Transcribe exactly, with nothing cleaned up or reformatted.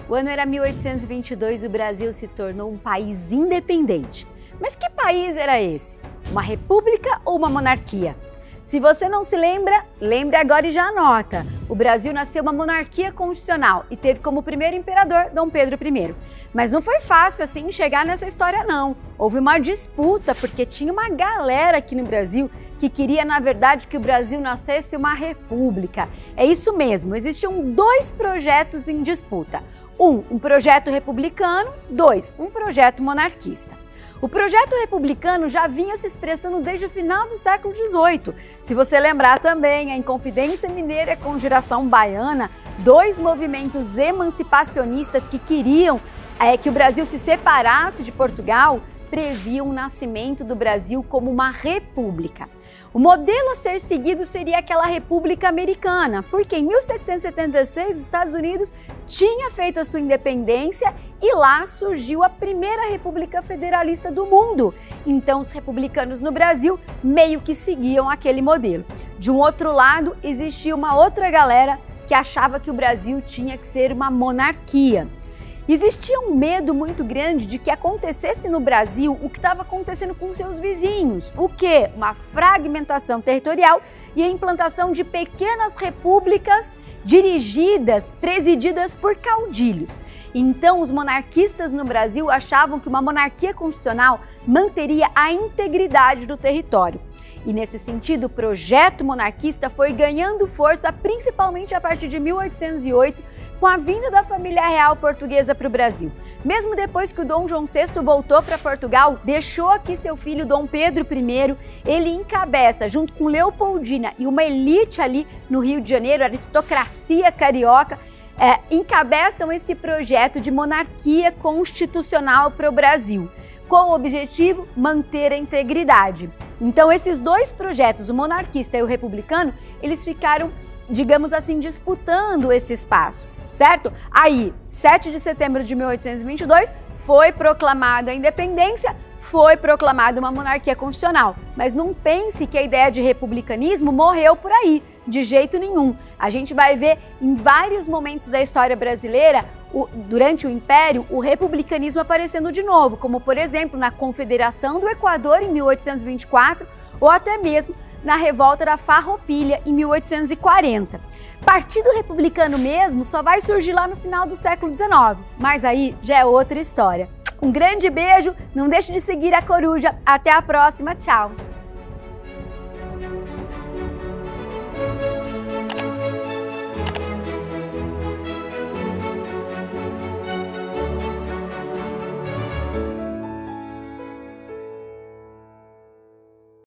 O ano era mil oitocentos e vinte e dois e o Brasil se tornou um país independente. Mas que país era esse? Uma república ou uma monarquia? Se você não se lembra, lembre agora e já anota. O Brasil nasceu uma monarquia constitucional e teve como primeiro imperador Dom Pedro I. Mas não foi fácil assim chegar nessa história não. Houve uma disputa porque tinha uma galera aqui no Brasil que queria, na verdade, que o Brasil nascesse uma república. É isso mesmo, existiam dois projetos em disputa. Um, um projeto republicano, dois, um projeto monarquista. O projeto republicano já vinha se expressando desde o final do século dezoito. Se você lembrar também, a Inconfidência Mineira e a Conjuração Baiana, dois movimentos emancipacionistas que queriam é, que o Brasil se separasse de Portugal, previam o nascimento do Brasil como uma república. O modelo a ser seguido seria aquela República Americana, porque em mil setecentos e setenta e seis os Estados Unidos tinha feito a sua independência e lá surgiu a primeira república federalista do mundo. Então os republicanos no Brasil meio que seguiam aquele modelo. De um outro lado, existia uma outra galera que achava que o Brasil tinha que ser uma monarquia. Existia um medo muito grande de que acontecesse no Brasil o que estava acontecendo com seus vizinhos. O quê? Uma fragmentação territorial e a implantação de pequenas repúblicas dirigidas, presididas por caudilhos. Então, os monarquistas no Brasil achavam que uma monarquia constitucional manteria a integridade do território. E nesse sentido, o projeto monarquista foi ganhando força principalmente a partir de mil oitocentos e oito, com a vinda da família real portuguesa para o Brasil. Mesmo depois que o Dom João sexto voltou para Portugal, deixou aqui seu filho Dom Pedro I, ele encabeça, junto com Leopoldina e uma elite ali no Rio de Janeiro, a aristocracia carioca, é, encabeçam esse projeto de monarquia constitucional para o Brasil, com o objetivo manter a integridade. Então esses dois projetos, o monarquista e o republicano, eles ficaram, digamos assim, disputando esse espaço, certo? Aí, sete de setembro de mil oitocentos e vinte e dois, foi proclamada a independência, foi proclamada uma monarquia constitucional. Mas não pense que a ideia de republicanismo morreu por aí, de jeito nenhum. A gente vai ver em vários momentos da história brasileira, o, durante o Império, o republicanismo aparecendo de novo, como por exemplo na Confederação do Equador em mil oitocentos e vinte e quatro, ou até mesmo na revolta da Farroupilha em mil oitocentos e quarenta. Partido republicano mesmo só vai surgir lá no final do século dezenove, mas aí já é outra história. Um grande beijo, não deixe de seguir a Coruja, até a próxima, tchau!